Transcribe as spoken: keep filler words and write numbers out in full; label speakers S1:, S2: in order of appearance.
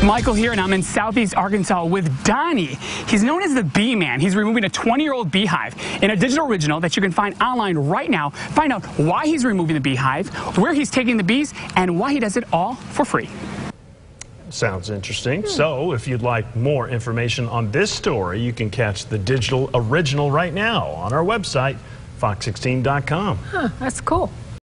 S1: Michael here, and I'm in Southeast Arkansas with Donny. He's known as the Bee Man. He's removing a twenty-year-old beehive in a digital original that you can find online right now. Find out why he's removing the beehive, where he's taking the bees, and why he does it all for free.
S2: Sounds interesting. Hmm. So if you'd like more information on this story, you can catch the digital original right now on our website, fox sixteen dot com.
S3: Huh, that's cool.